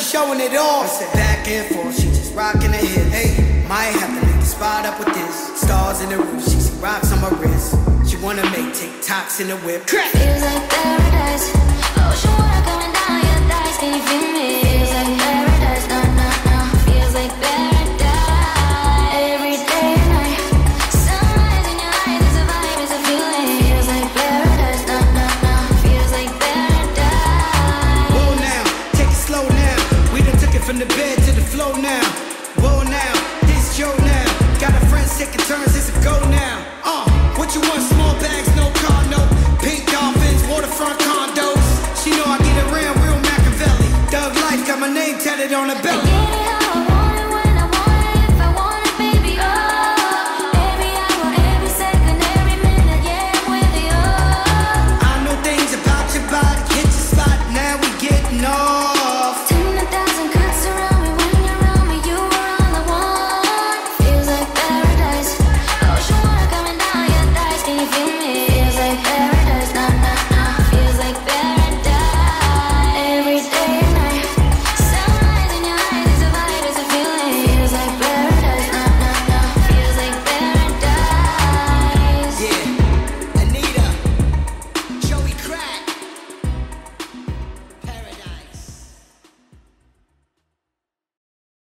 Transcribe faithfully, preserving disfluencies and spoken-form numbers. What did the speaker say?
showing it off. I said back and forth, she just rocking her hips. Hey, might have to make the spot up with this. Stars in the roof, she see rocks on my wrist. She wanna make TikToks in the whip. Feels like paradise. Ocean water coming down your thighs. Can you feel me? Feels like paradise. No, no, no. Feels like paradise. Every day and night. Sunrise in your eyes. It's a vibe, it's a feeling. Feels like paradise. No, no, no. Feels like paradise. Whoa now, take it slow now. We done took it from the bed to the floor now. Whoa now, this Joe now. Got a friend taking turns, it's a go now. Uh, what you want? Small bags, no car, no pink dolphins, waterfront condos. She know I get around real Machiavelli. Thug life, got my name tatted on the belly.